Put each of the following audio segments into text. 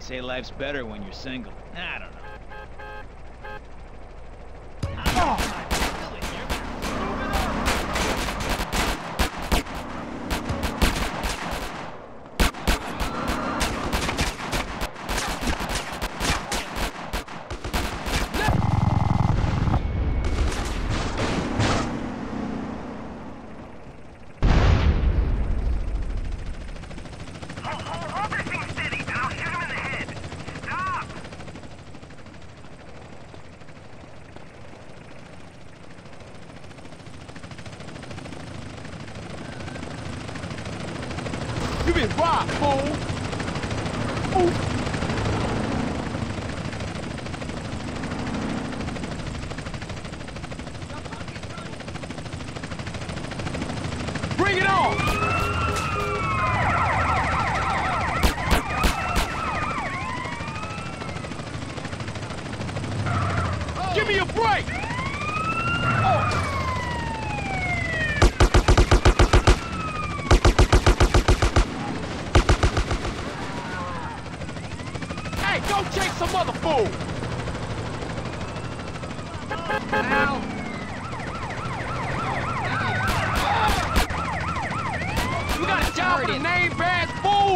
Say life's better when you're single. I don't know. You been robbed, fool! Ooh. Bring it on! Give me a break! Oh. Go chase some other fool! Ow. You got a job for the name badge, fool!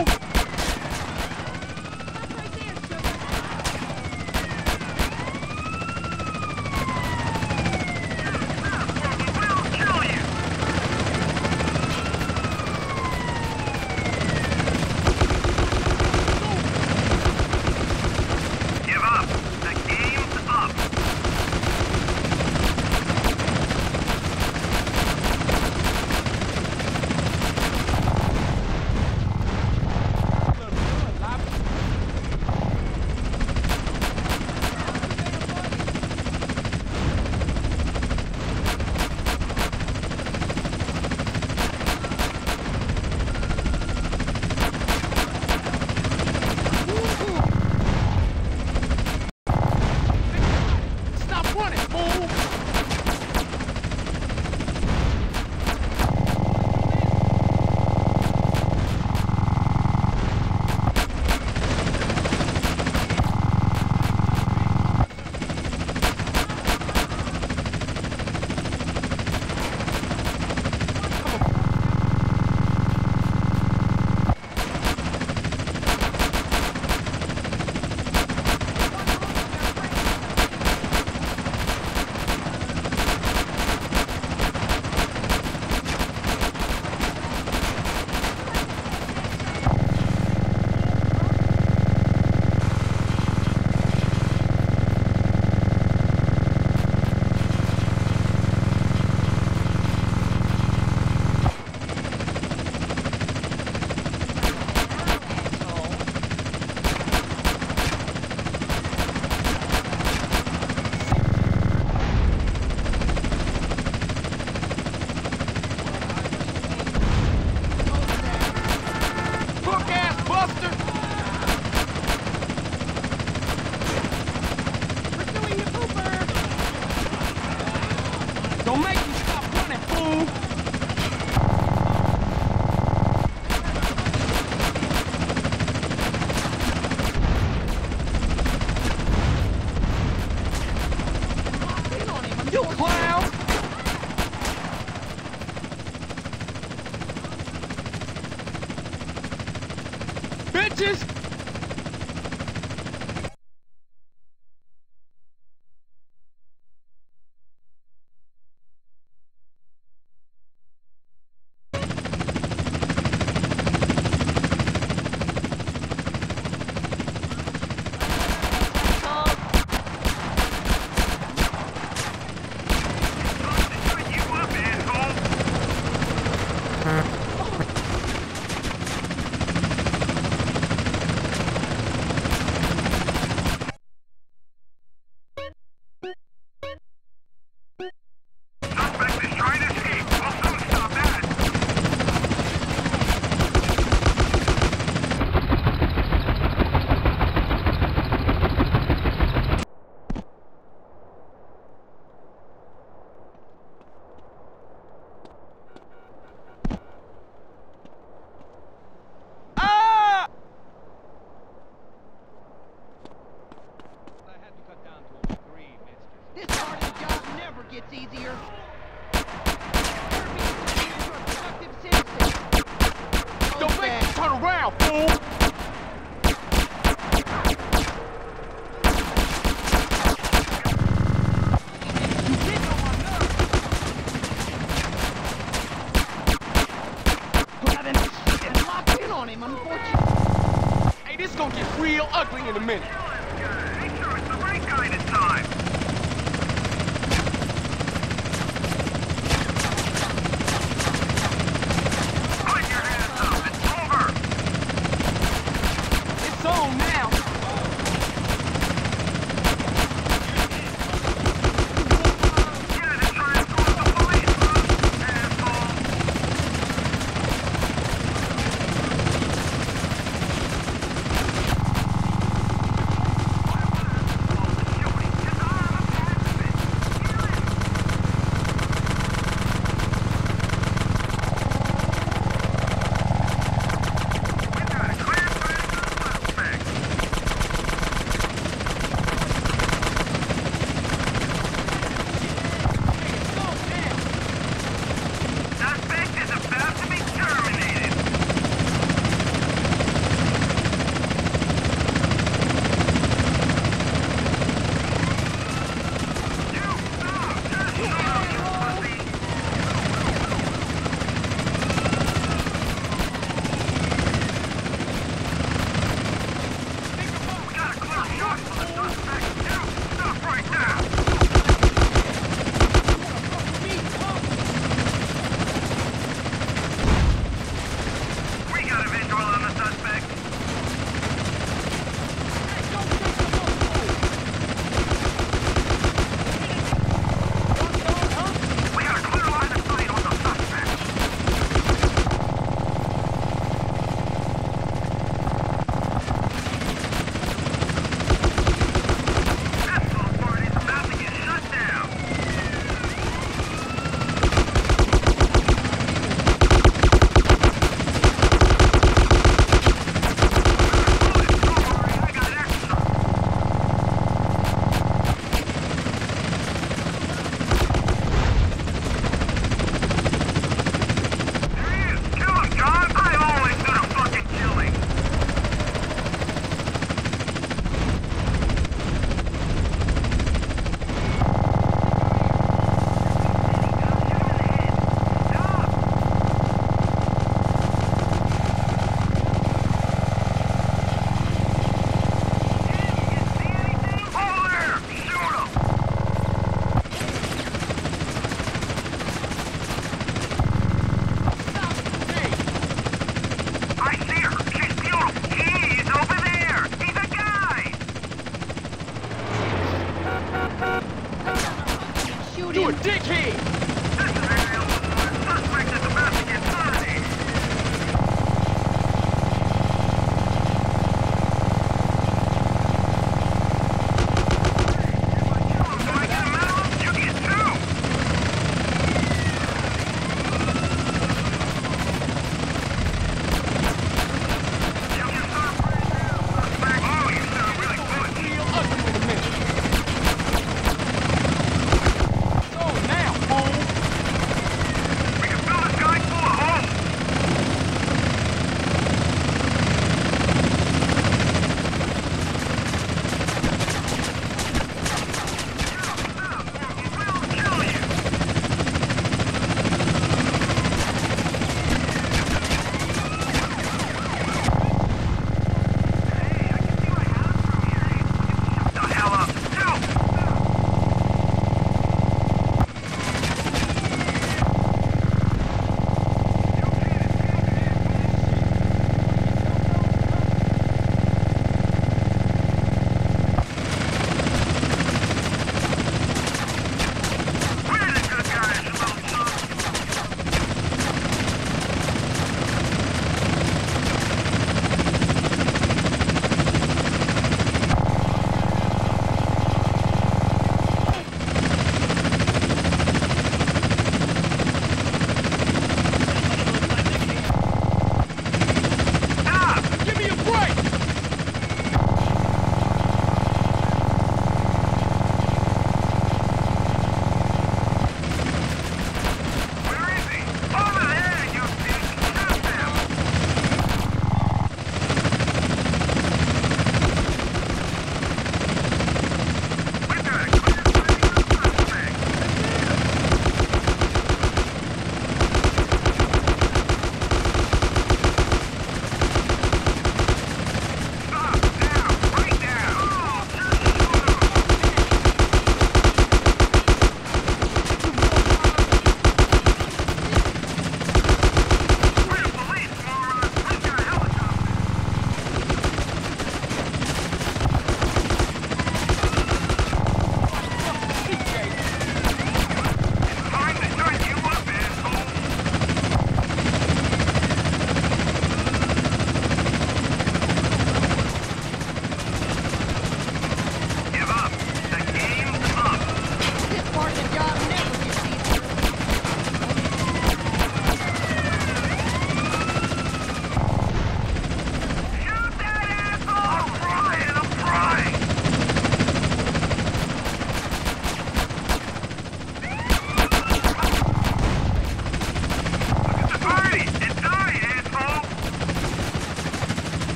Don't make me stop running, fool! You clown! Bitches! fool! Lock in on him, unfortunately. Hey, this gonna get real ugly in a minute. Make sure it's the right guy this time. Put your hands up. It's over. It's on now. Yeah, they're trying to call the police, huh? Asshole. Shooting is on.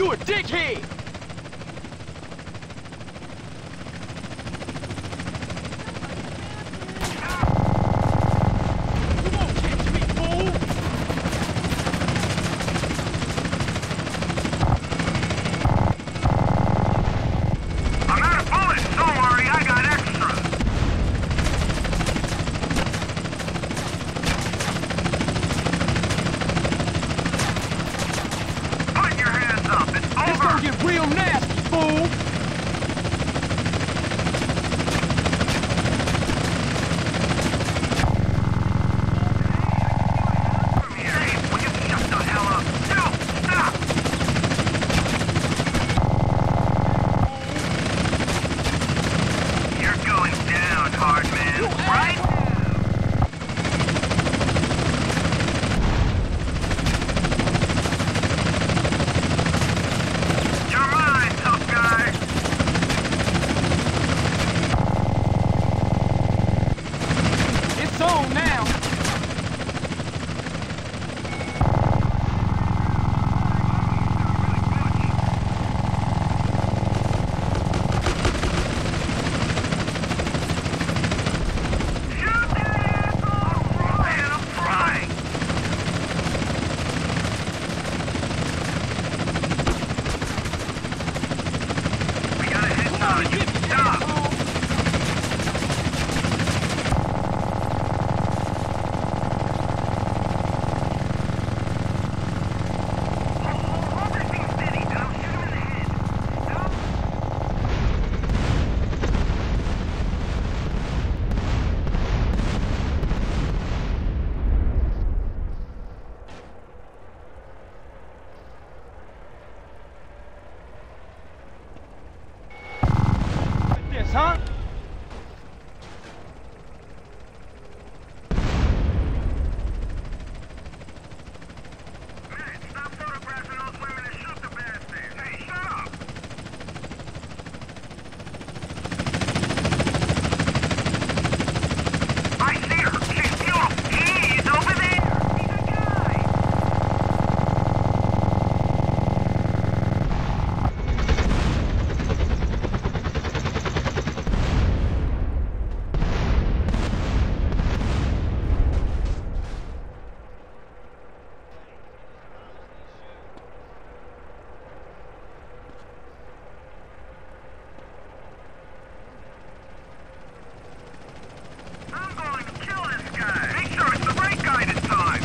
You a dickhead! You won't catch me, fool! I'm out of bullets. Don't worry, I got extra. Put your hands up. It's It's over. gonna get real nasty, fool! From here. Hey, will you shut the hell up? No, stop. You're going down, hard man. Right now. You're mine, tough guy. It's on now! Shoot that asshole! Man, I'm trying. We got a hit on you. Stop. Hold that thing steady, and I'll shoot him in the head. No? Like this, huh? Man, stop photographing those women and shoot the bastards. Hey, shut up. I see her. She's beautiful. He's over there. He's a guy. I'm going to kill this guy. Make sure it's the right guy this time.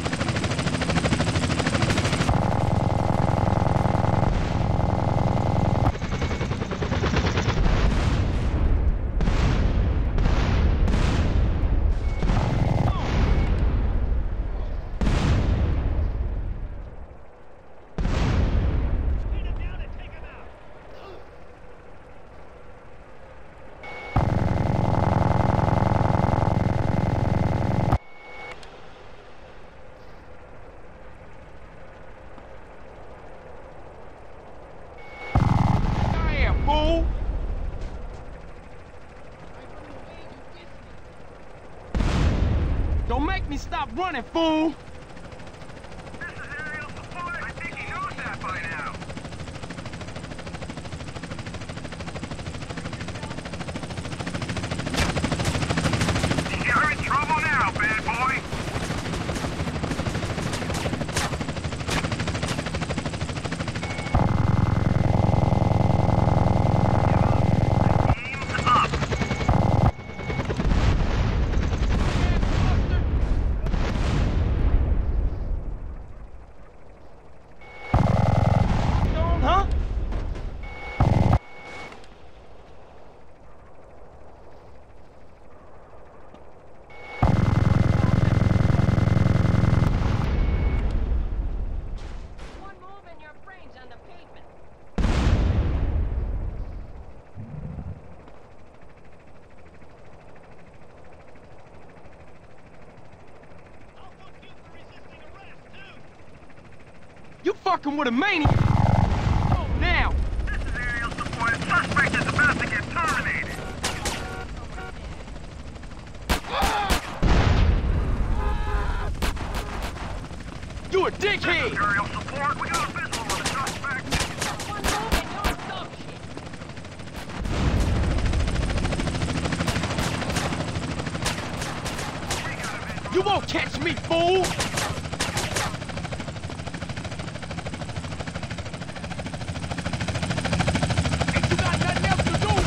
Damn, fool! Don't make me stop running, fool! This is aerial support. I think he knows that by now. You're in trouble now, bad boy. Aim up. Huh? One move and your brains on the pavement. You fucking with a maniac! Oh, now! This is aerial support. Suspect is about to get terminated. You a dickhead! Aerial support. We got a visual on the suspect. You won't catch me, fool! Ain't you got nothing else to do?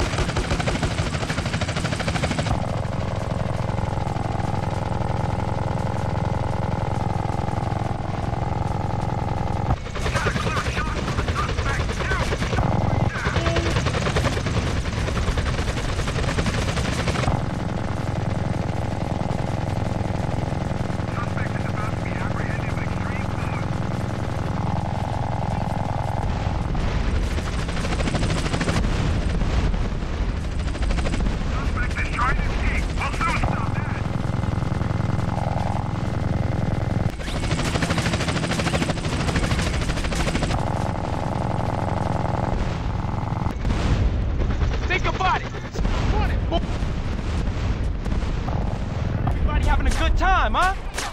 Think about it! Run it, boy! Everybody having a good time, huh?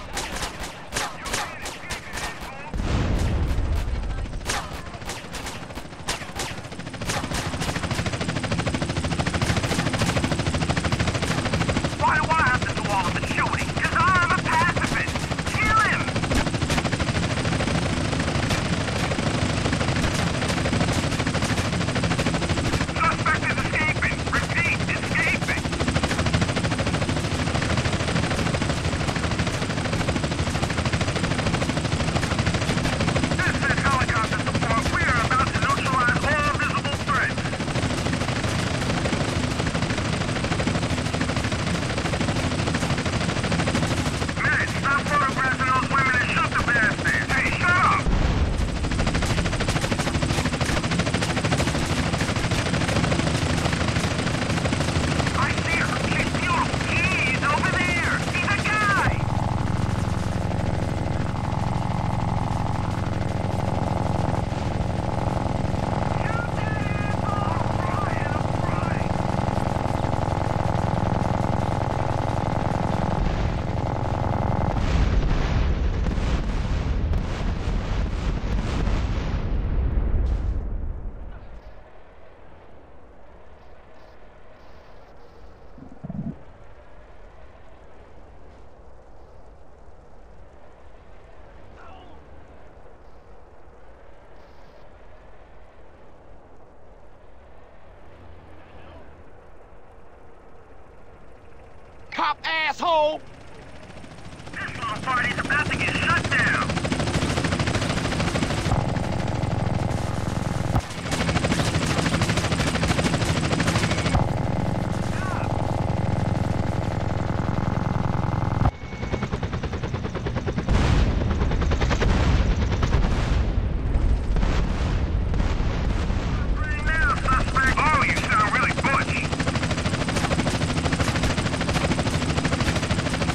Why do I have to do all of the shooting? 'Cause I'm a pacifist! Kill him! Suspect is escaping! Repeat, escaping! This is helicopter support. We are about to neutralize all visible threats. Man, stop photographing those women and shoot the bastards! Hey, shut up! I see her. She's beautiful. He's over there. He's a guy. Shoot that asshole! All right. Cop asshole! This little party's about to get shut down. Right now, suspect. Oh, you sound really butch.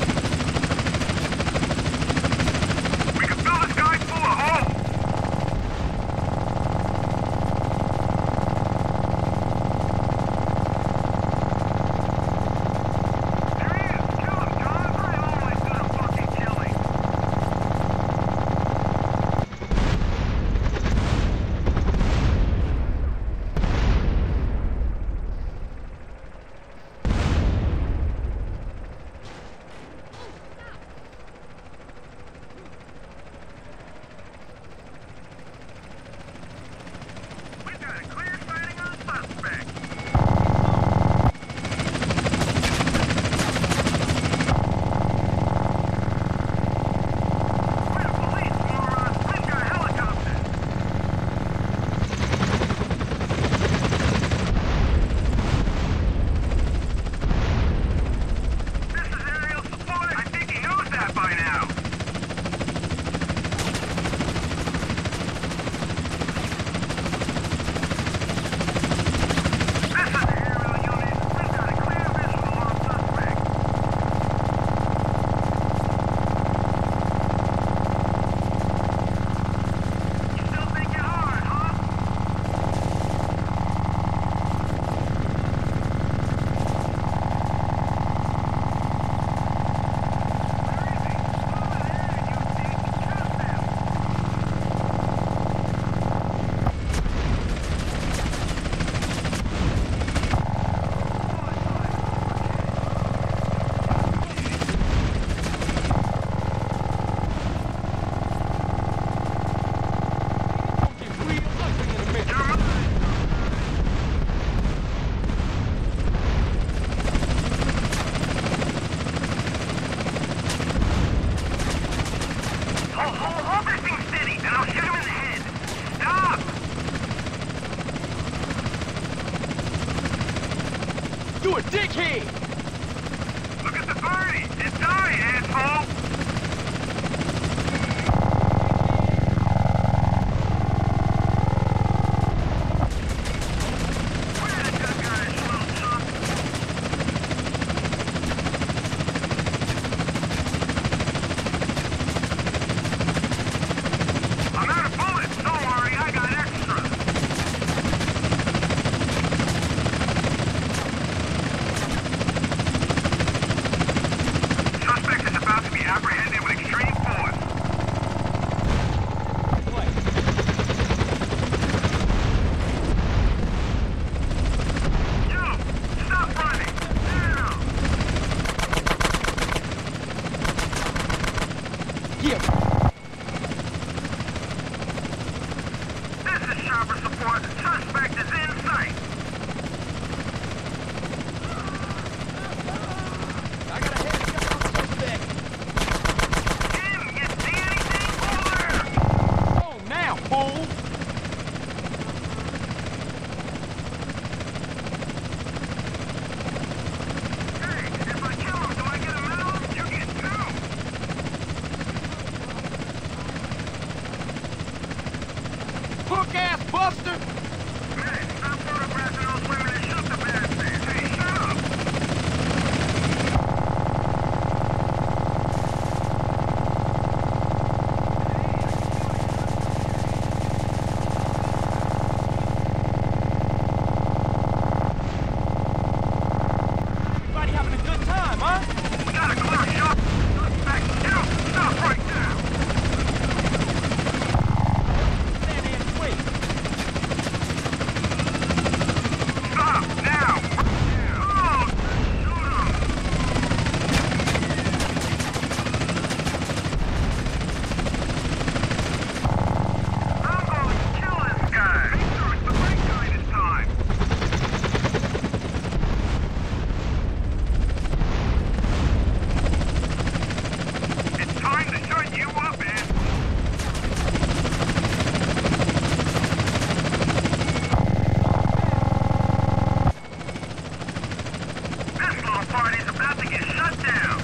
Yeah. This is Chopper support. Suspect is in sight. I got a headshot on the suspect. Jim, you see anything? Over there! Oh, now, fool! Hey, if I kill him, do I get a medal? You get two. Hook-ass buster! Hey, stop photographing those women and shoot the bastards. Hey, shut up! Everybody having a good time, huh? We got a clear shot. Suspect, you, stop right now. Stand there and wait. Stop, now. Oh, shoot him. I'm going to kill this guy. Make sure it's the right guy this time. It's time to shut you up, Ed. This little party's about to get shut down.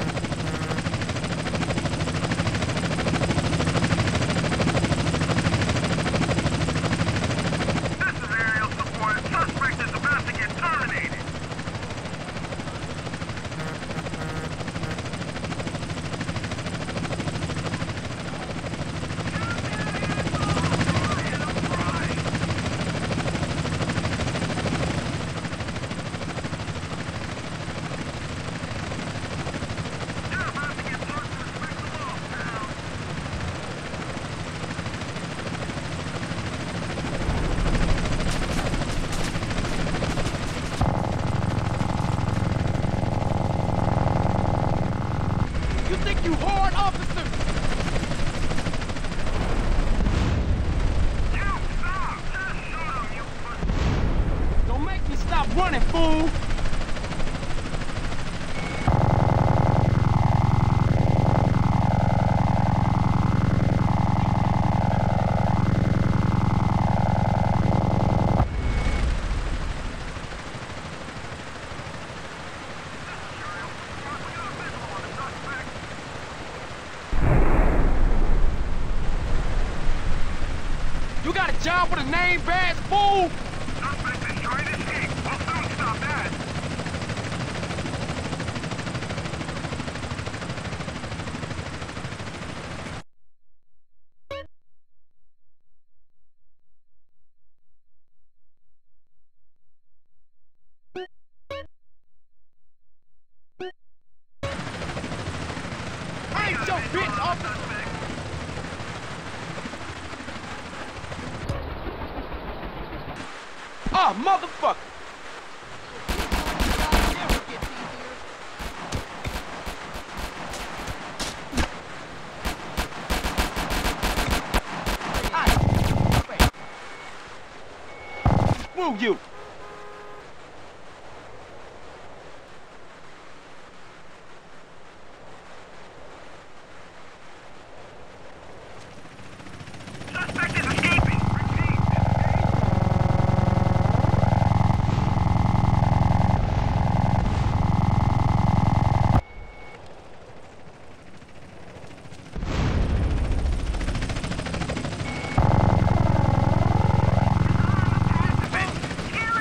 This is aerial support. Suspect is about to get terminated. You're about to get turned to respectable off now. You think you hard, officer? You stop! Just shoot him, you pussy! Don't make me stop running, fool! You got a job with a name badge, fool? Suspect is trying to escape. We'll soon stop that. I ain't your bitch, officer! Suspect. Ah, motherfucker! Screw you! Suspect is escaping. Repeat. Kill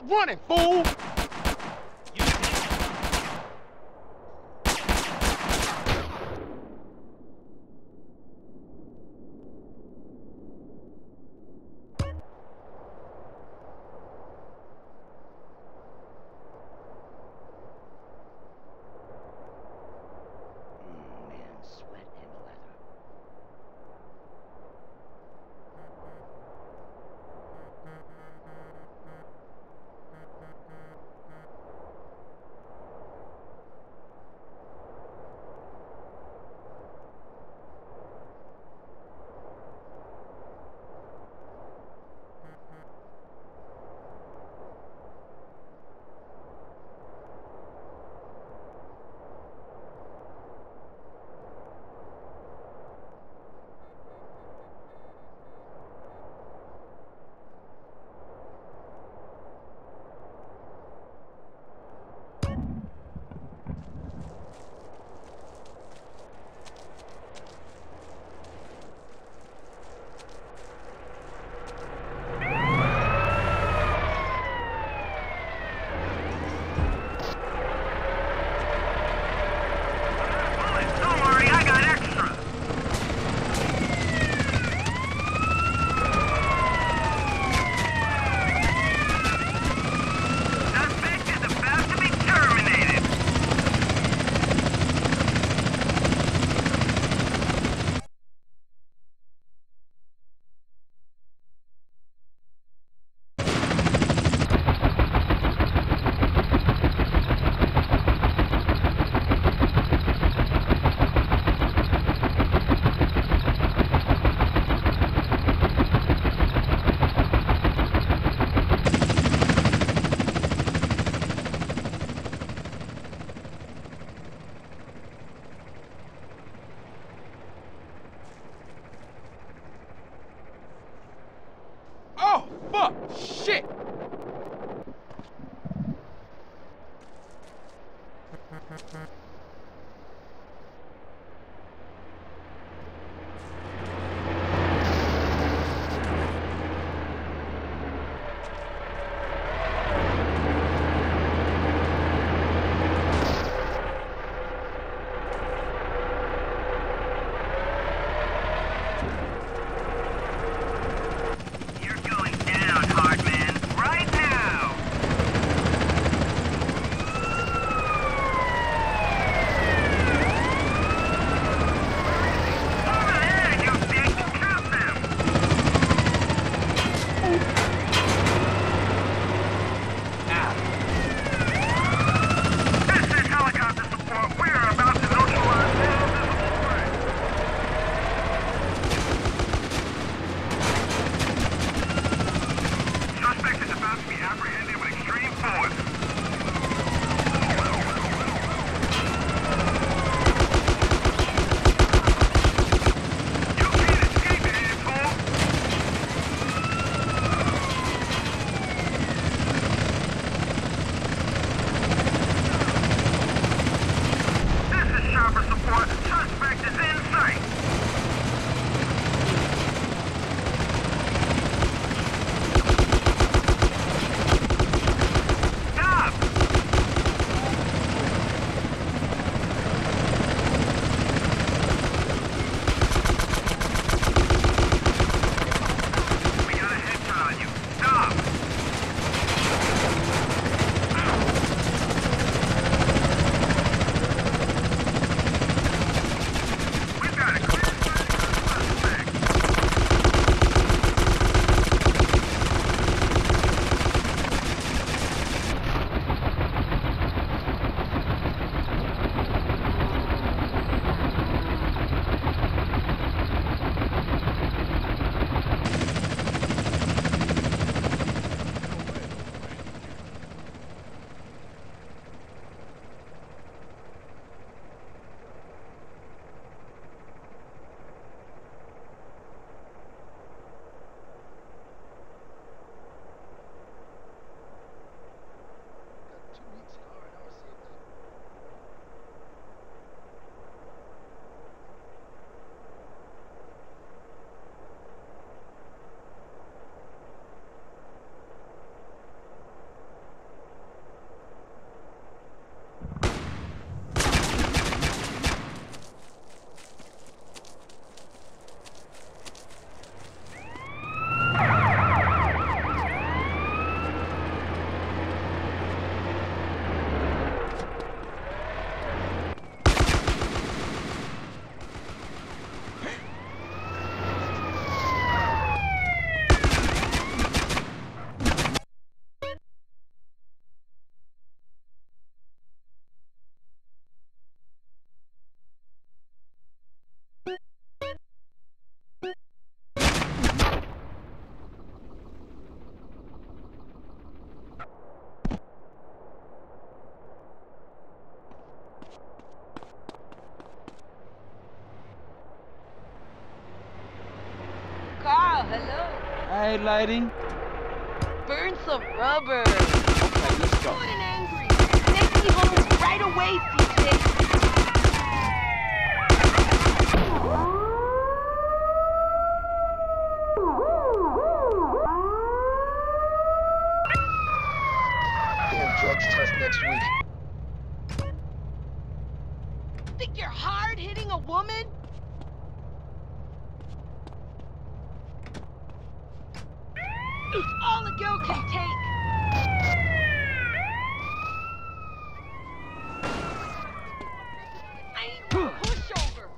running, fool! Man, sweat and leather. Don't worry, I got extra. Suspect is about to be terminated. Oh, fuck! Shit! You're going down, Hardman. Right now. hello. Hey, lady. Burn some rubber. Okay, let's go. Good and angry. Take me home right away, CJ. Damn drugs test next week. Think you're hard hitting a woman? It's all a girl can take. I ain't no pushover.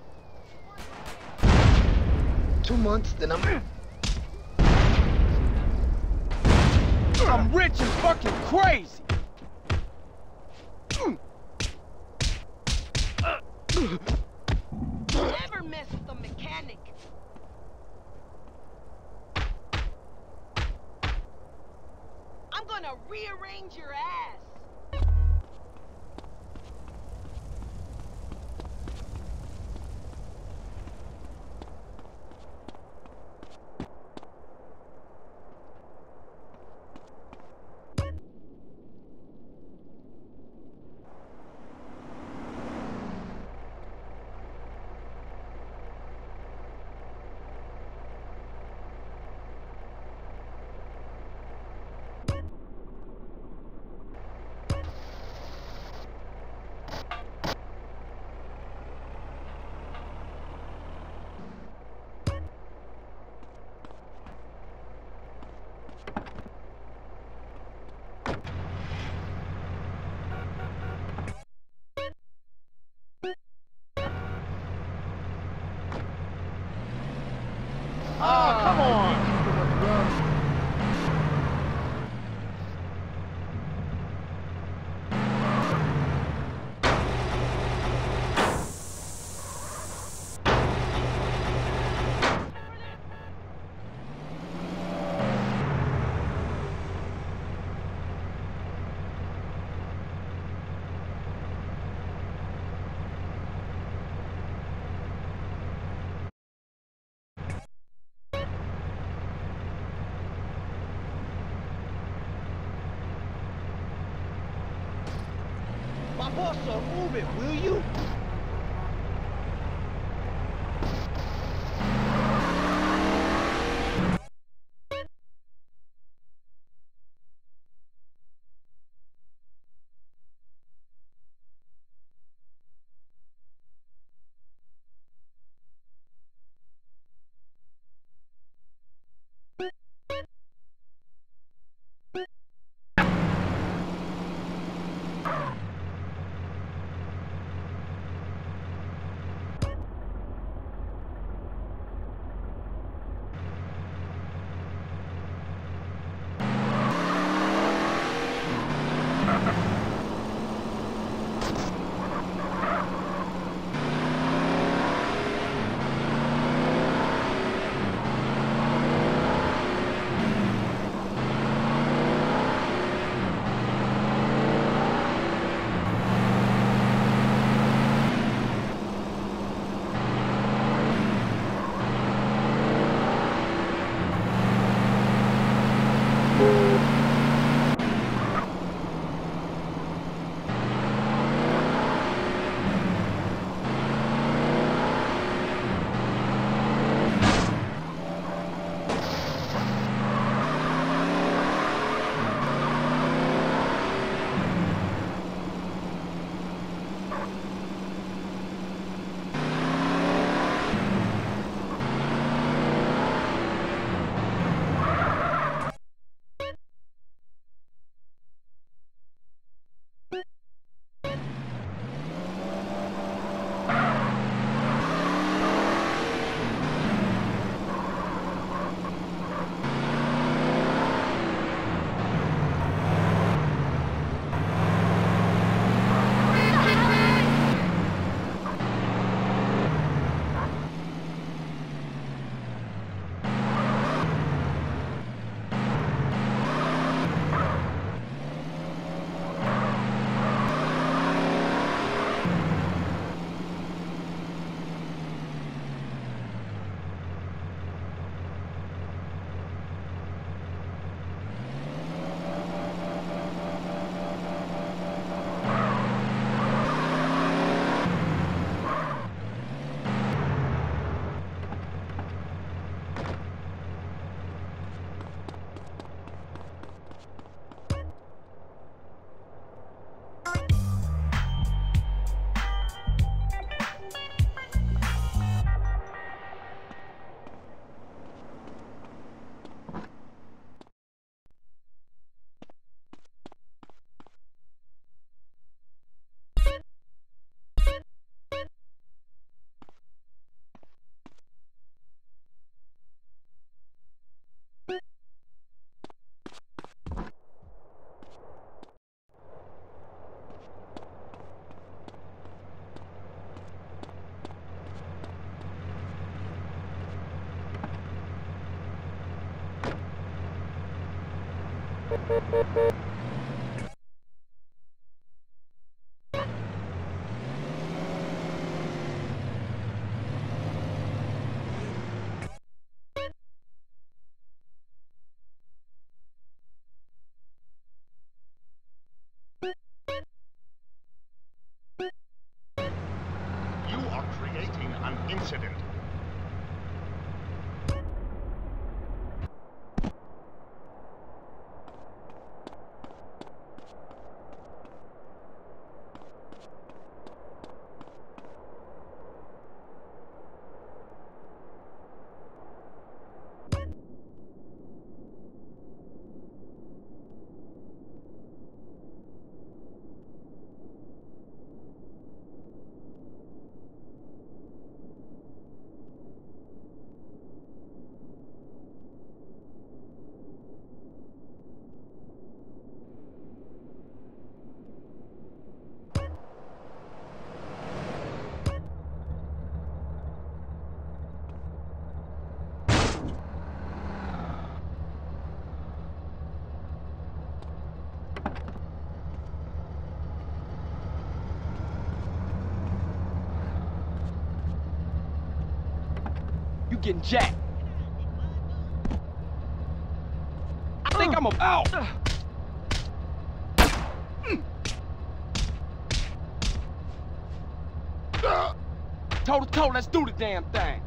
2 months, then I'm rich and fucking crazy. Never mess with a mechanic. I'm gonna rearrange your ass. Oh, come on. Barbosa, move it, will you? You are creating an incident. You getting jacked. I think I'm about. Toe to toe, let's do the damn thing.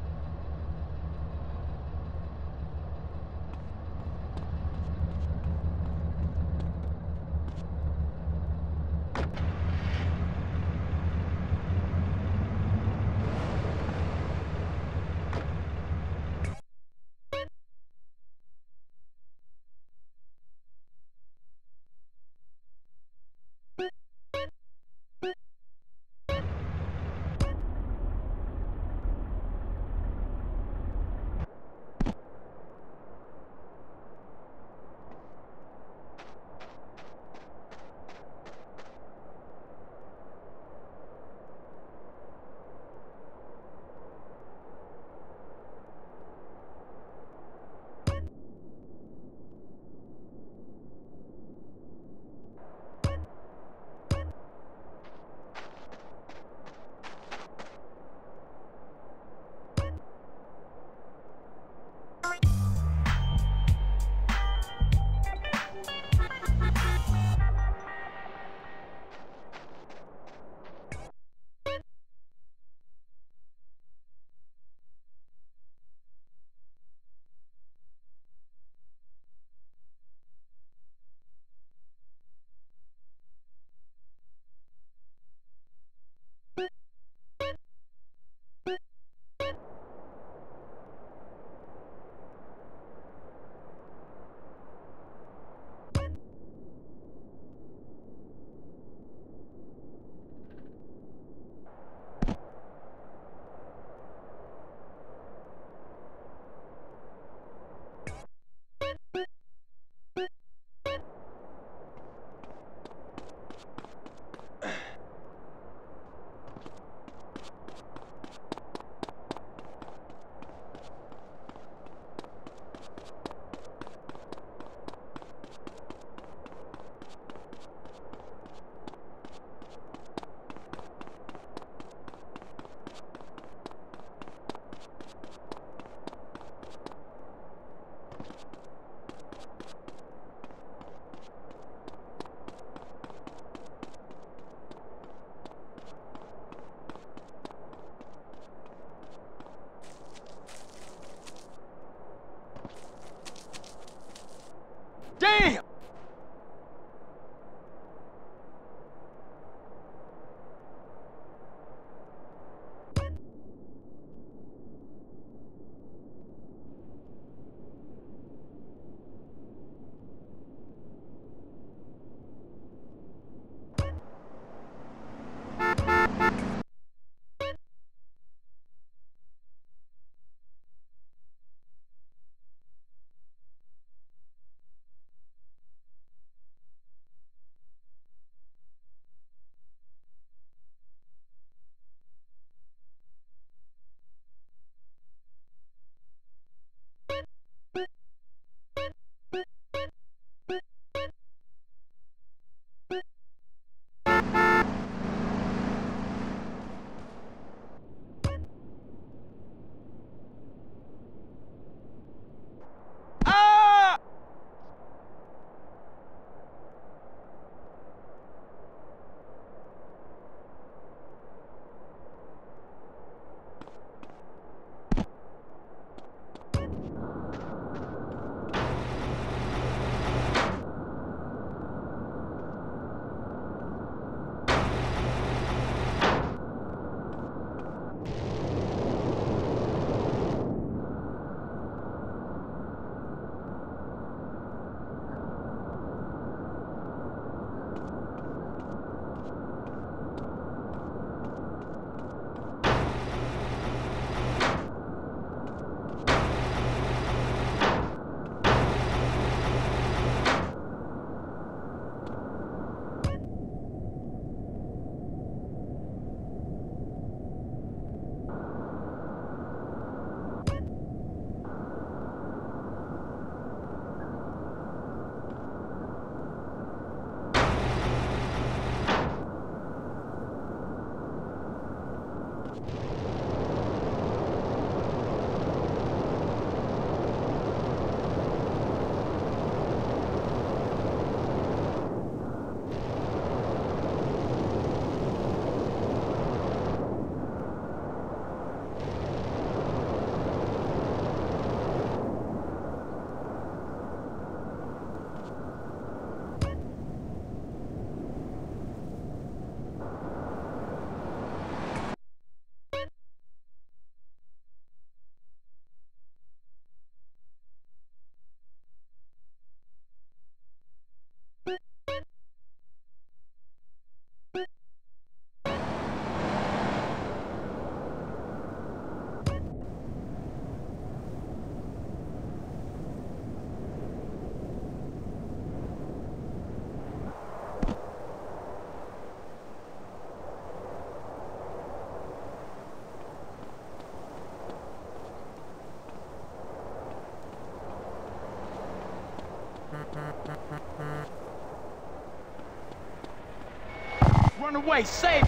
Run away, save!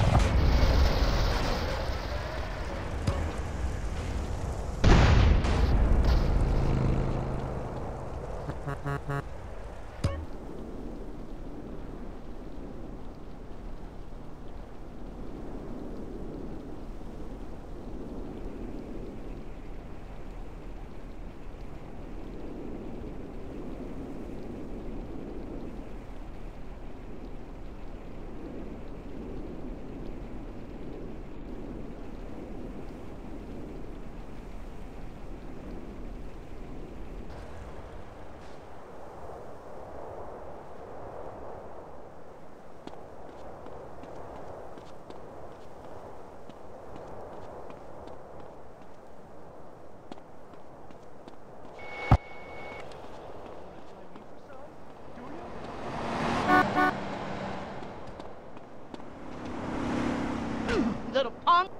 Little punk.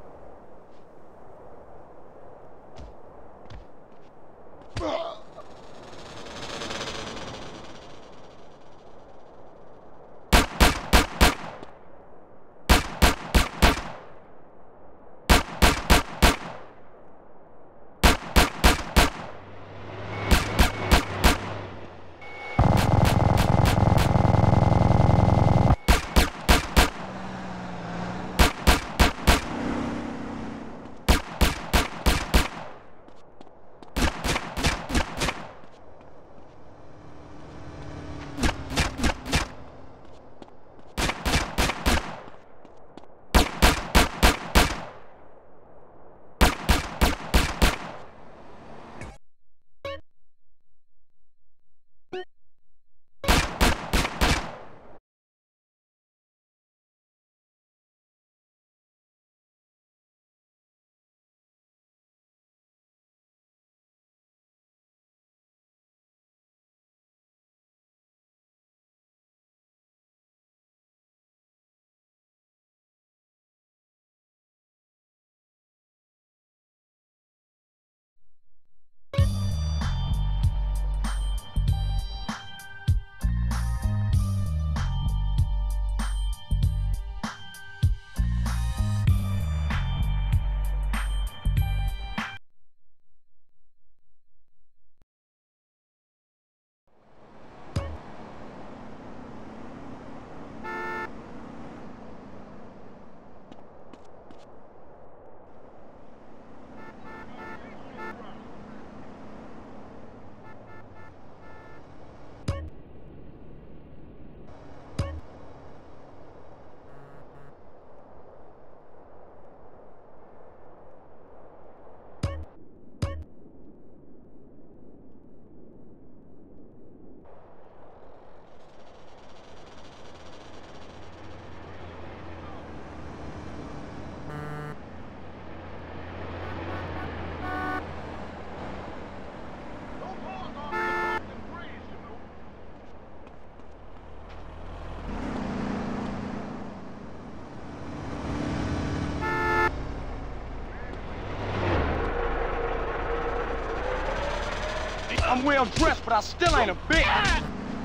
I'm well dressed, but I still ain't a bitch.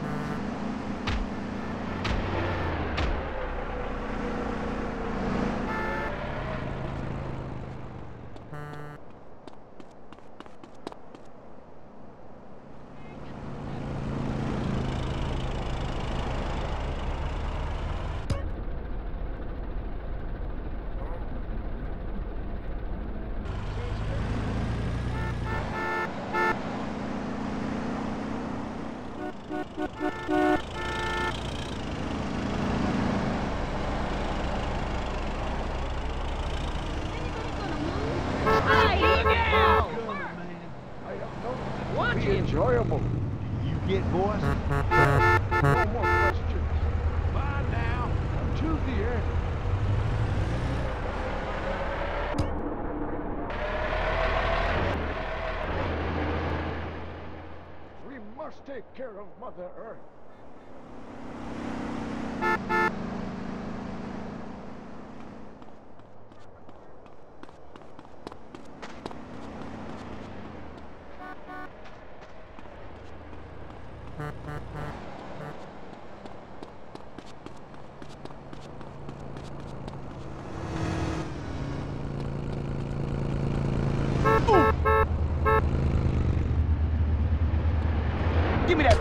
Enjoyable. You get, boys? No more questions. Bye now. To the end. We must take care of Mother Earth.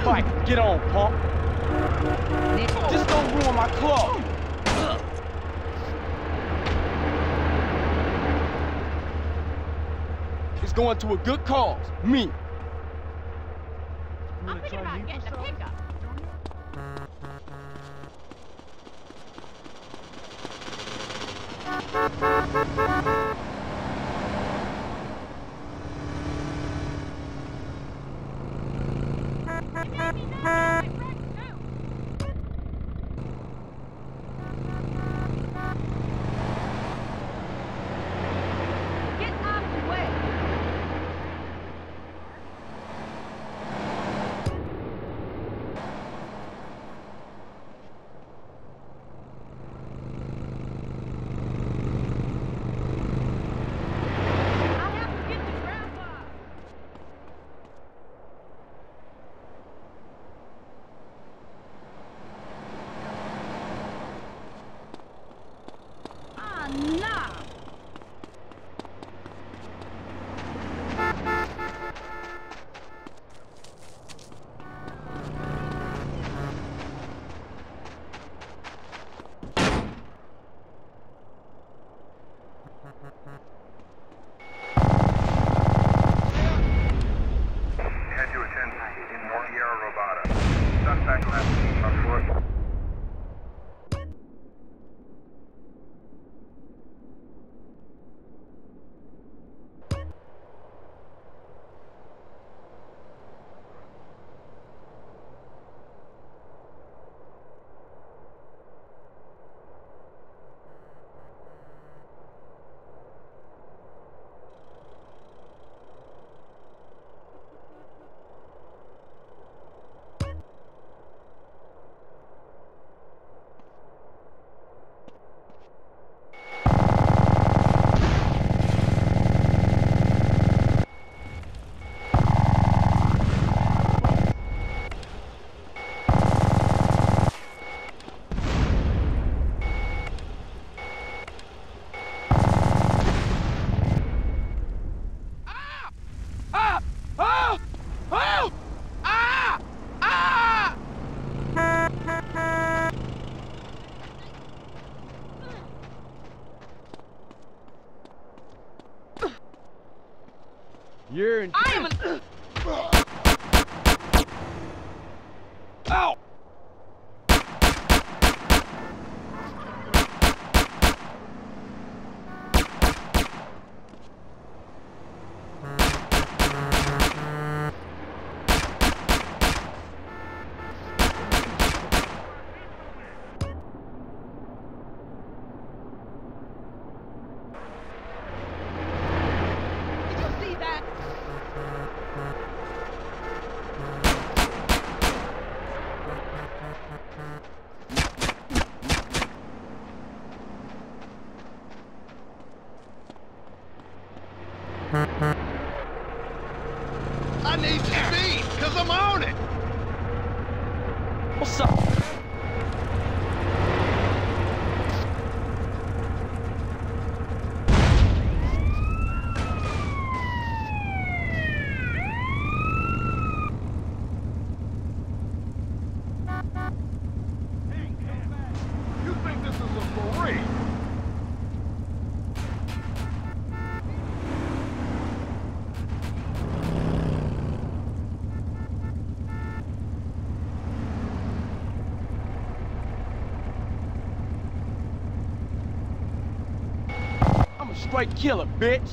fight. Get on, punk. Just don't ruin my club. It's going to a good cause. Me. I'm thinking about getting a pickup. Get out of the way. I have to get to Grandpa. Ah, nah. Head to attention in North Sierra Robata. Suspect left on foot. Ah! Ah! Ah! Ah! Ah! You're in. I am an... Ow! Did you see that? I need speed, cause I'm on it. What's up? You think this is a parade? I'm a straight killer, bitch.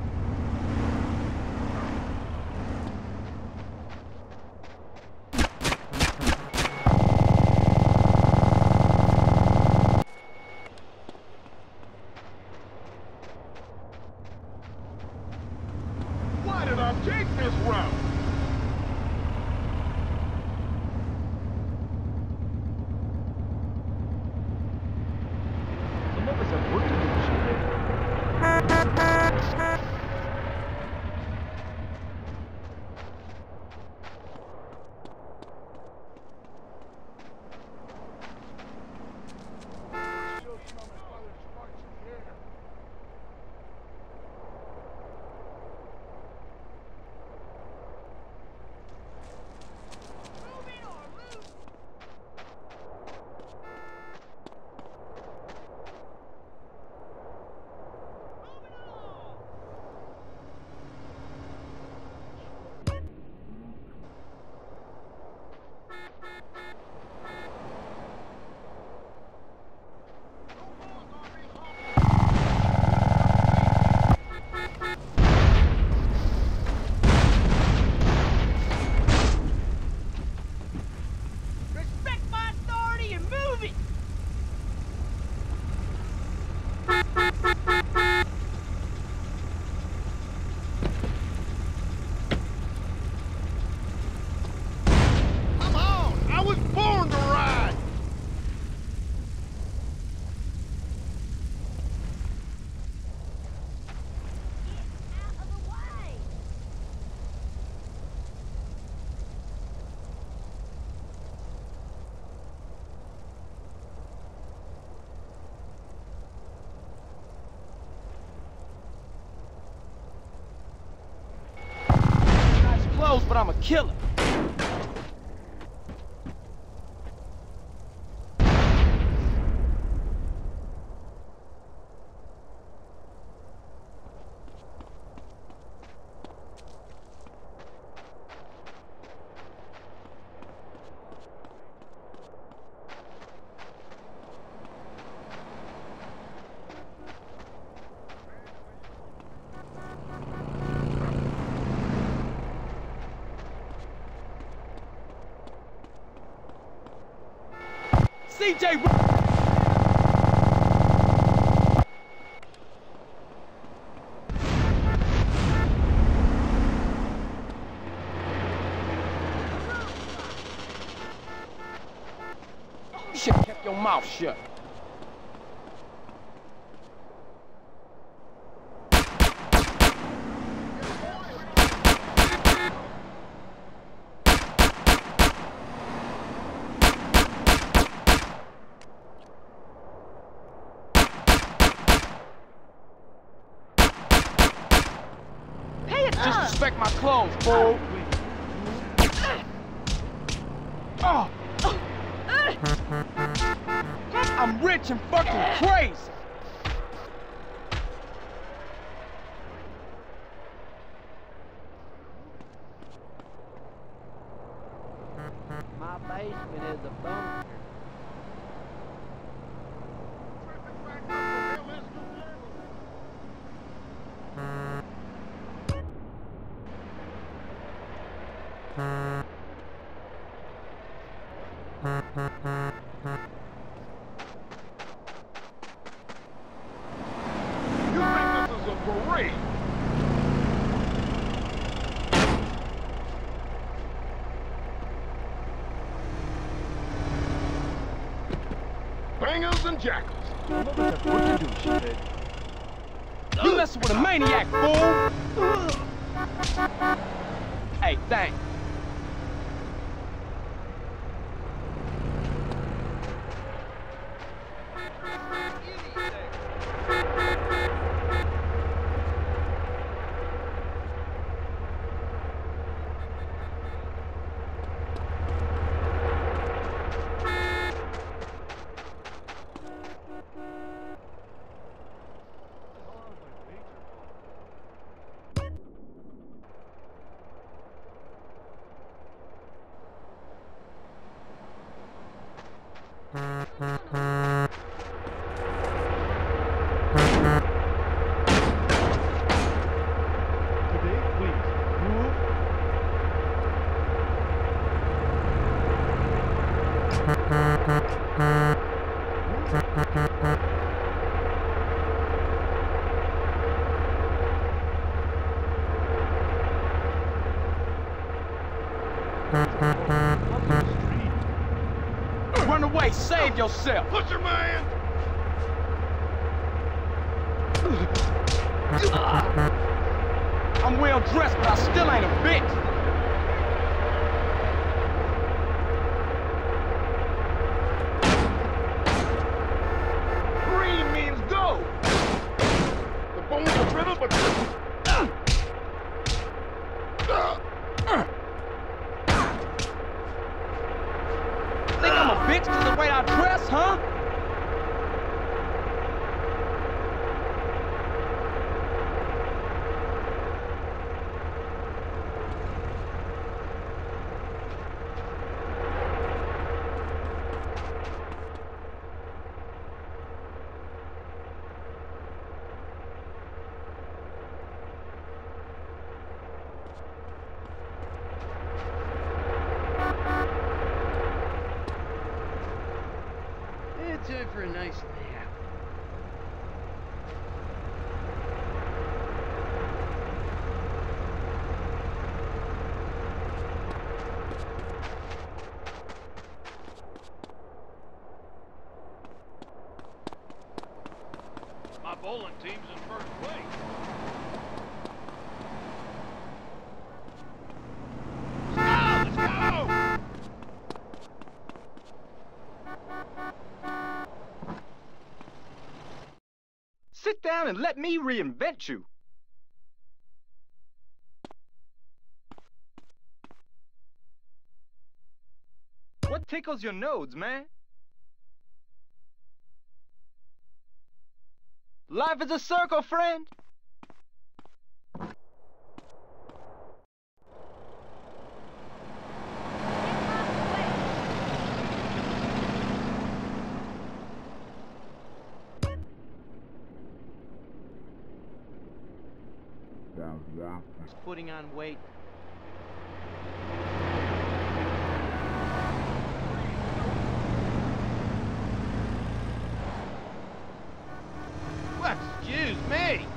Why did I take this route? Some of us have work to do, shit. but I'm a killer. CJ! You should have kept your mouth shut. Disrespect my clothes, fool. Oh. I'm rich and fucking crazy. My basement is a bunker. You think this is a parade? Bangers and jackals. What to do, shit? You messing with a maniac, fool! Hey, thanks. Run away, save yourself! Push your man! I'm well dressed, but I still ain't a bitch! Green means go! The bones are brittle, but... Think I'm a bitch because the way I dress, huh? Time for a nice nap. My bowling team's in first place. Let's go! Sit down and let me reinvent you. Tickles your nodes, man. Life is a circle, friend. He's putting on weight. What? Excuse me.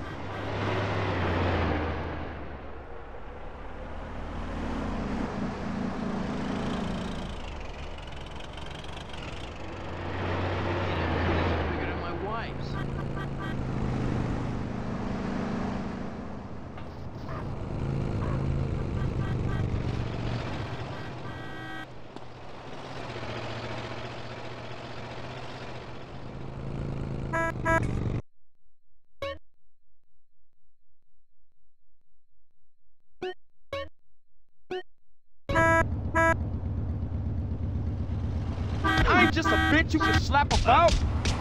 Bigger than my wife's. I ain't just a bitch you can slap about.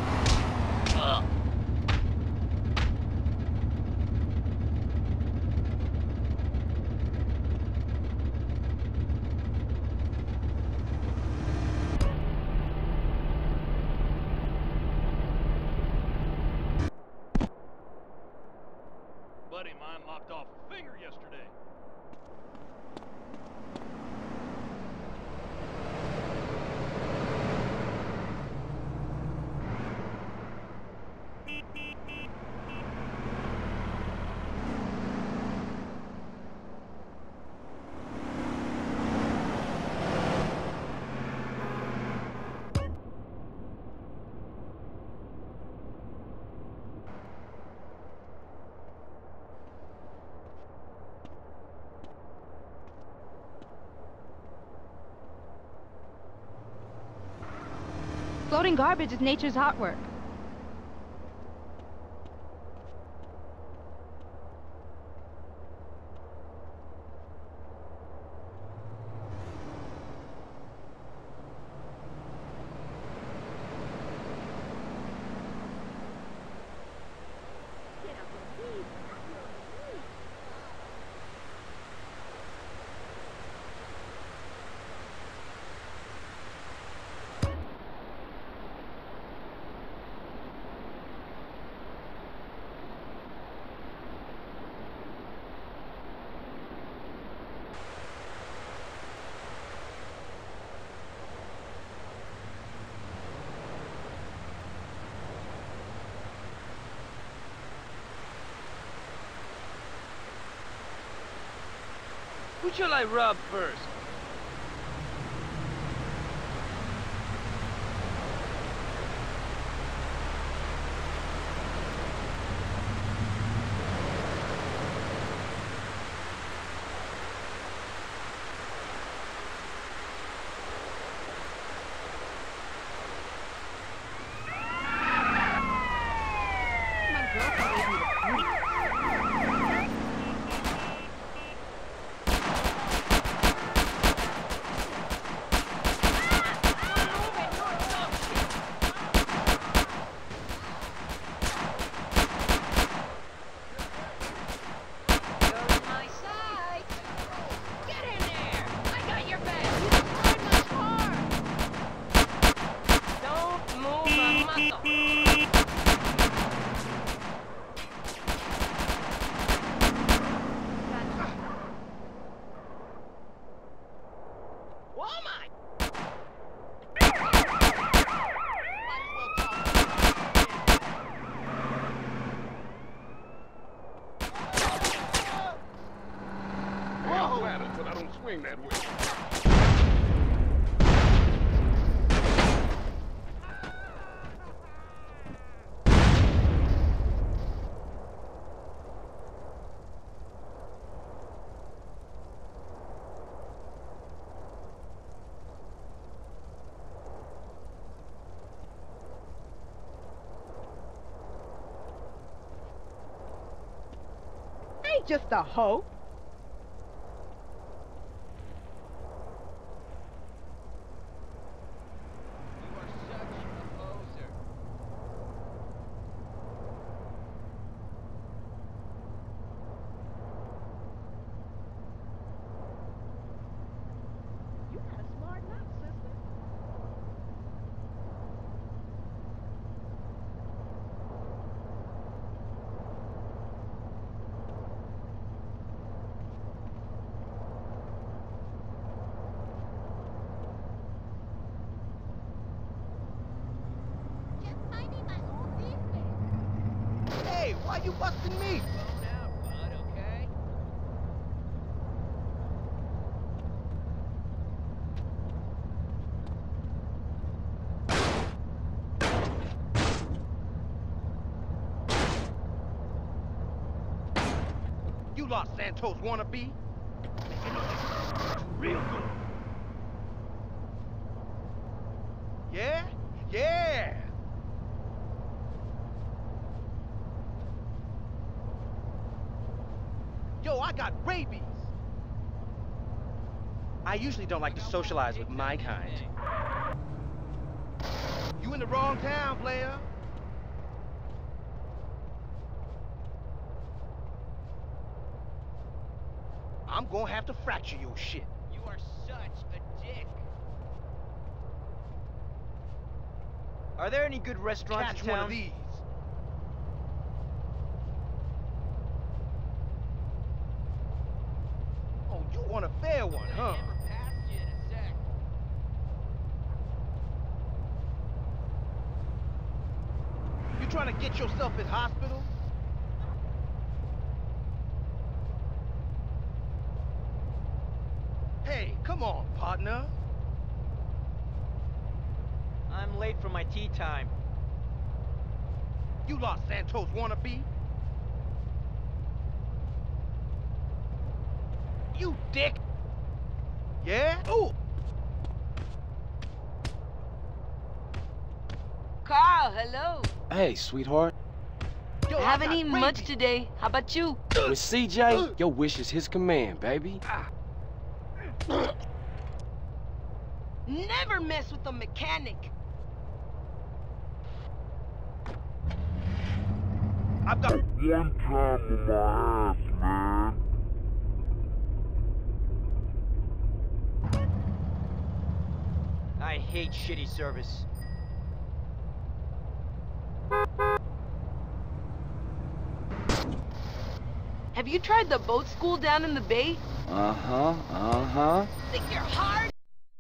Buddy of mine lopped off a finger yesterday. Floating garbage is nature's artwork. Who shall I rob first? My girlfriend gave me the creeps. You're in my sights. Get in there. I got your back. You destroyed my car. Don't move a muscle. Oh my! I'm glad until I don't swing that way. Ain't just a hoe. Why you busting me? Phone out, bud, okay? You Los Santos wannabe? Making it real good. Yeah? Yeah! Yo, I got rabies! I usually don't like to socialize with my kind. You in the wrong town, player. I'm gonna have to fracture your shit. You are such a dick. Are there any good restaurants Catch in one town? of these. Oh, you want a fair one, huh? Never passed you in a sec. You trying to get yourself in hospital? Hey, come on, partner. I'm late for my tea time. You Los Santos wannabe? You dick! Yeah? Ooh! Carl, hello. Hey, sweetheart. Yo, I haven't got eaten much rabies. today. How about you? With CJ, your wish is his command, baby. Never mess with a mechanic. I've got One time on my ass, man. I hate shitty service. Have you tried the boat school down in the bay? Uh-huh. Think you're hard?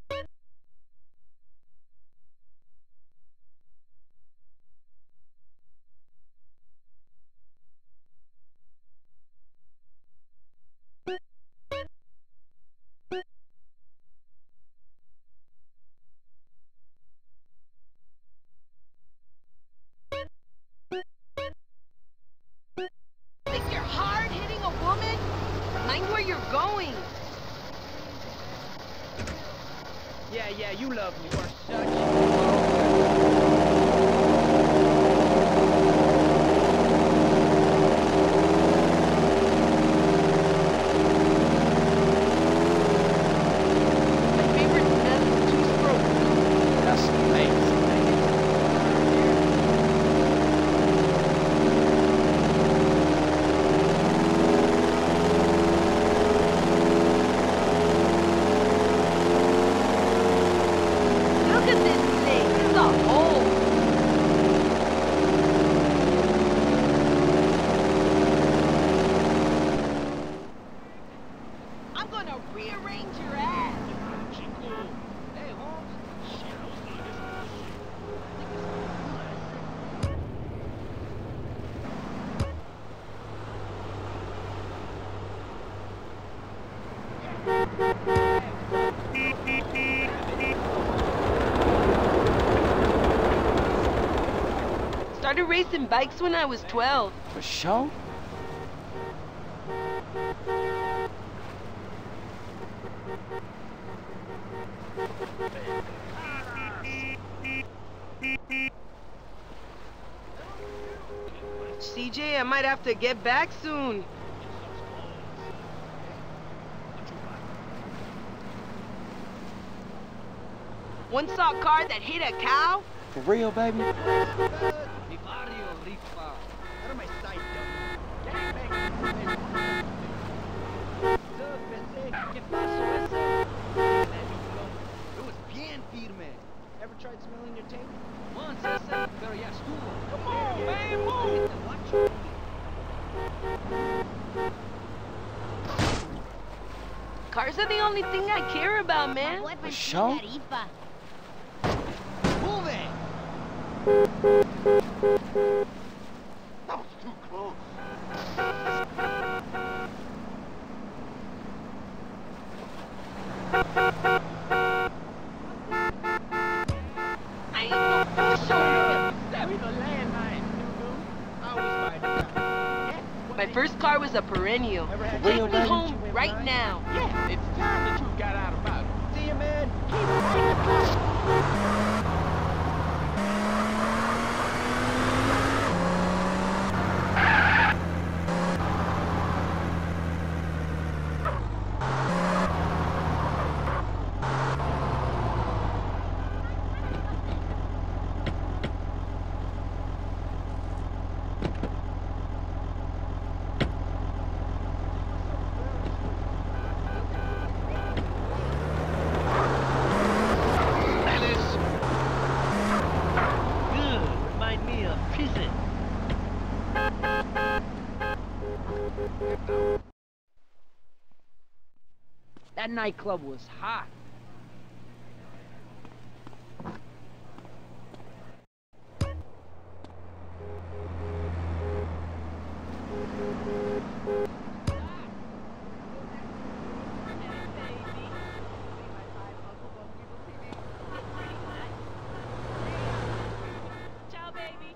Think you're hard hitting a woman? Mind where you're going. Yeah, you love me. You are such... My favorite smell is two-stroke. That's amazing, baby. Look at this thing. It's a hole. I'm gonna rearrange your ass. Hey, Holmes. Started racing bikes when I was 12. For sure? CJ, I might have to get back soon. One saw a car that hit a cow? For real, baby? Mi barrio rifa. Out of my sight, dumb. ¿Qué pasó eso? It was bien firme. Ever tried smelling your tape? Once, ese, pero ya estuvo. Come on, man, move! Watch your Cars are the only thing I care about, man. For sure? Move it! That was too close. My first car was a perennial. Take me home right now. Yeah, it's time the truth got out about it. See you, man. That nightclub was hot. Ciao, baby.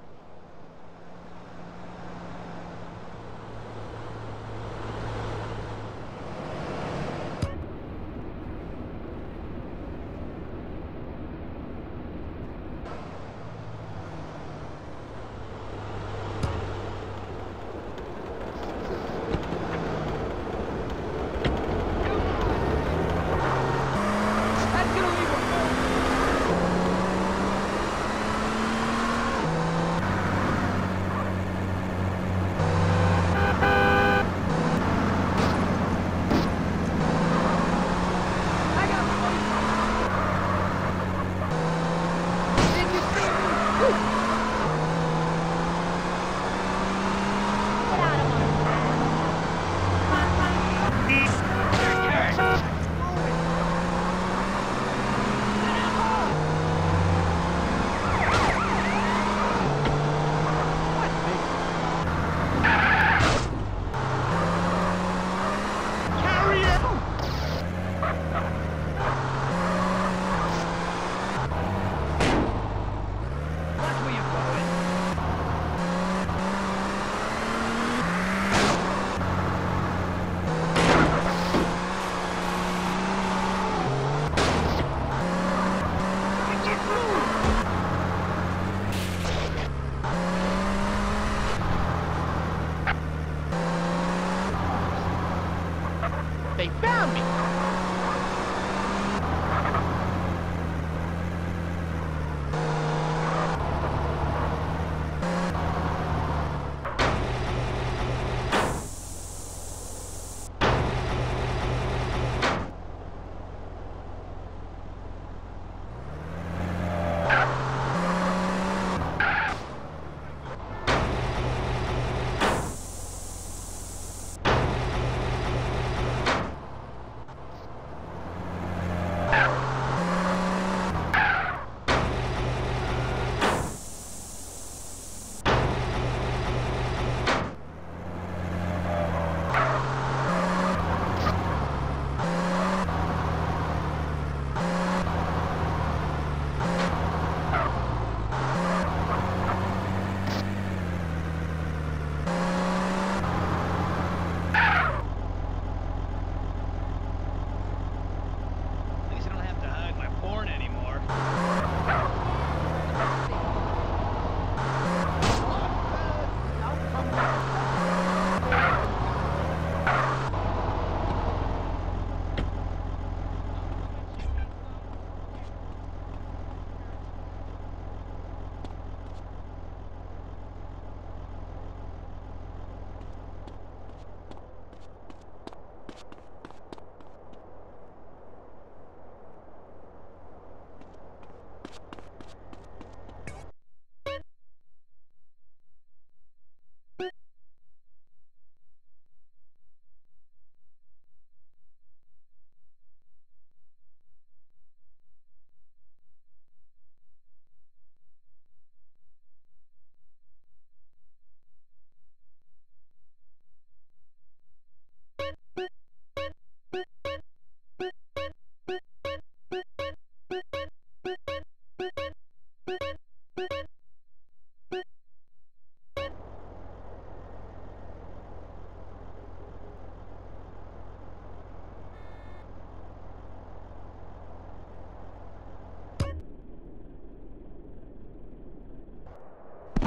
They found me.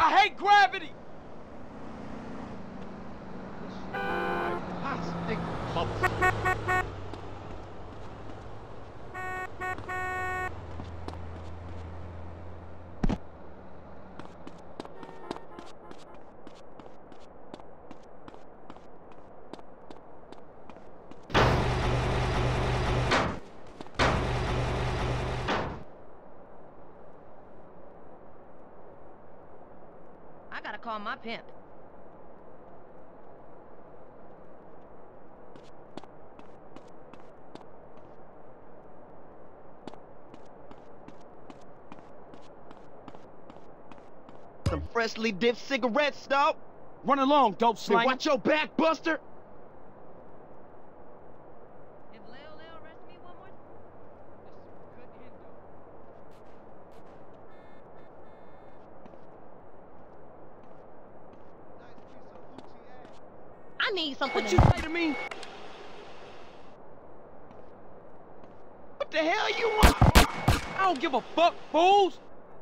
I hate gravity! I gotta call my pimp. Some freshly dipped cigarettes, dog. Run along, dope Hey, slang. watch your back, Buster. If Leo arrests me one more I need something What to you say to me? What the hell you want? I don't give a fuck, fools!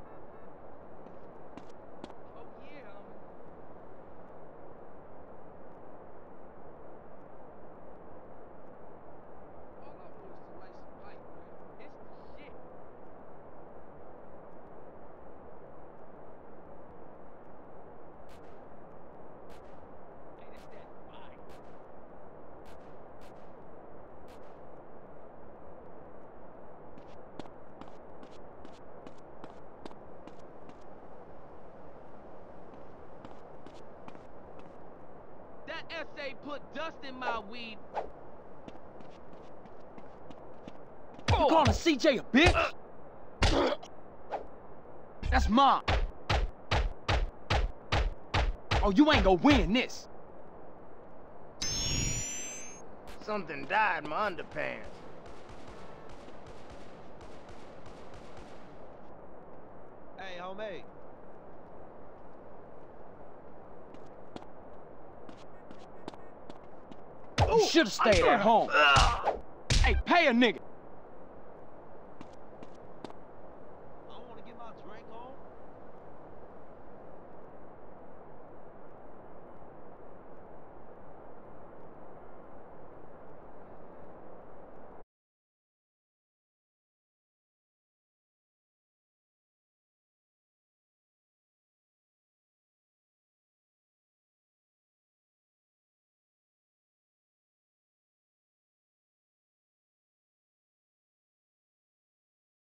That essay put dust in my weed. You calling CJ a bitch? That's mine. Oh, you ain't gonna win this. Something dyed my underpants. Hey, homie. You should've stayed at home. Hey, pay a nigga.